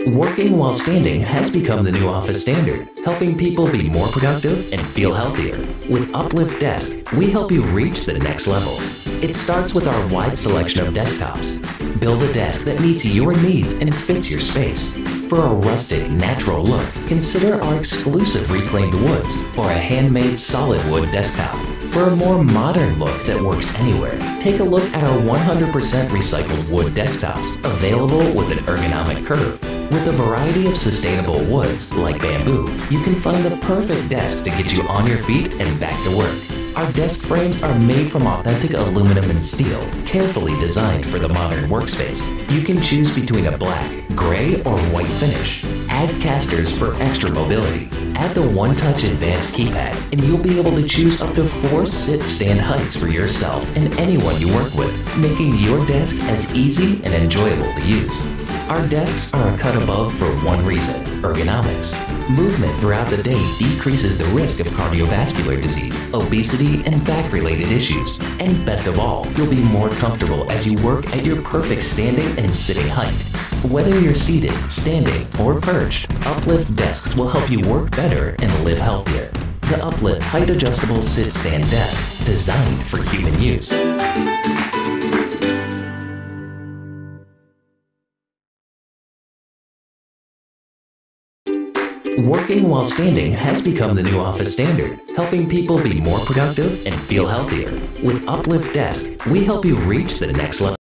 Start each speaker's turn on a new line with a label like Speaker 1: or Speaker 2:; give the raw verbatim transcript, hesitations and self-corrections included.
Speaker 1: Working while standing has become the new office standard, helping people be more productive and feel healthier. With Uplift Desk, we help you reach the next level. It starts with our wide selection of desktops. Build a desk that meets your needs and fits your space. For a rustic, natural look, consider our exclusive reclaimed woods or a handmade solid wood desktop. For a more modern look that works anywhere, take a look at our one hundred percent recycled wood desktops, available with an ergonomic curve. With a variety of sustainable woods, like bamboo, you can find the perfect desk to get you on your feet and back to work. Our desk frames are made from authentic aluminum and steel, carefully designed for the modern workspace. You can choose between a black, gray, or white finish. Add casters for extra mobility. Add the One-Touch Advanced keypad, and you'll be able to choose up to four sit-stand heights for yourself and anyone you work with, making your desk as easy and enjoyable to use. Our desks are a cut above for one reason: ergonomics. Movement throughout the day decreases the risk of cardiovascular disease, obesity, and back-related issues. And best of all, you'll be more comfortable as you work at your perfect standing and sitting height. Whether you're seated, standing, or perched, Uplift Desks will help you work better and live healthier. The Uplift Height-Adjustable Sit-Stand Desk, designed for human use. Working while standing has become the new office standard, helping people be more productive and feel healthier. With Uplift Desk, we help you reach the next level.